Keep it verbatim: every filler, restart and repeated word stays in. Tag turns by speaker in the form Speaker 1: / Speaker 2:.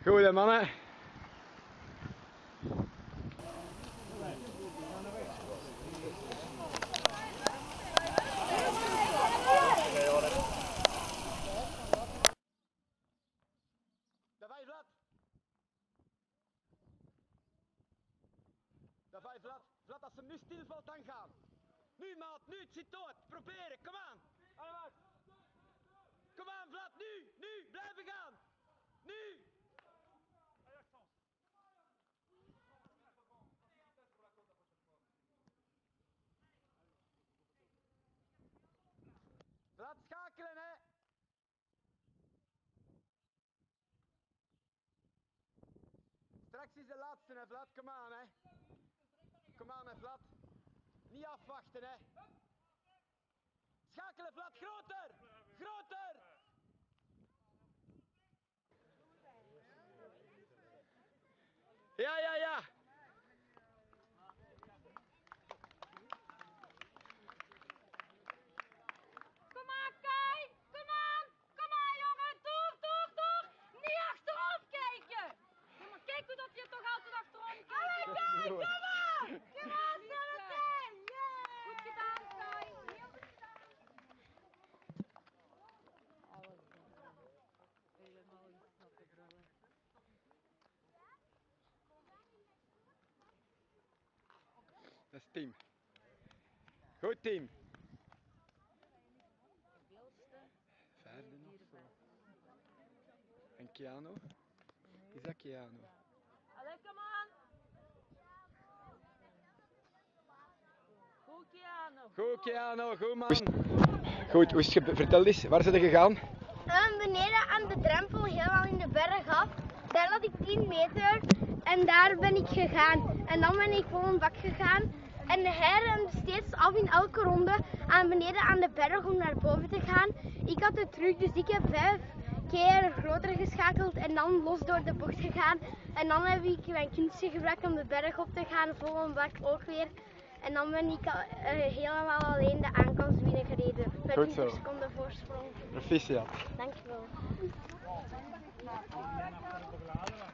Speaker 1: Goeie mannen. Davai Vlad. Davai Vlad. Vlad, als ze nu stilvalt dan gaan. Nu maat, nu, het zit dood. Proberen, kom aan. Kom aan Vlad, nu, nu, blijven gaan. Nu. Vlad, schakelen hè. Straks is de laatste hè Vlad, kom aan hè. Kom aan hè Vlad. Niet afwachten hè. Schakelen Vlad, groter! Groter! Ja, ja, ja!
Speaker 2: Kom aan, Kai! Kom aan! Kom aan, jongen! Door, door, door! Niet achterom kijken! Ja, maar kijk hoe dat je toch altijd achterom kijkt! Allee, Kai! Kom aan! Kom aan, Sebastian! Yeah! Goed gedaan, Kai! Heel goed gedaan! Helemaal iets naar te brullen.
Speaker 1: Dat is team. Goed team. Vijfde nog zo. En Keanu? Is dat Keanu?
Speaker 2: Allee, kom aan! Goed, Keanu!
Speaker 1: Goed Keanu, goed man. Goed, hoe is het ge- vertel eens, waar zijn je gegaan?
Speaker 3: Um, beneden aan de drempel, helemaal in de berg af. Daar had ik tien meter en daar ben ik gegaan. En dan ben ik vol een bak gegaan. En hij rende steeds af in elke ronde aan beneden aan de berg om naar boven te gaan. Ik had de truc, dus ik heb vijf keer groter geschakeld en dan los door de bocht gegaan. En dan heb ik mijn kunstje gebruikt om de berg op te gaan, vol een bak ook weer. En dan ben ik uh, helemaal alleen de aankomst binnengereden. Met
Speaker 1: Goed zo.
Speaker 3: twintig seconden voorsprong.
Speaker 1: Proficiat.
Speaker 3: Dankjewel.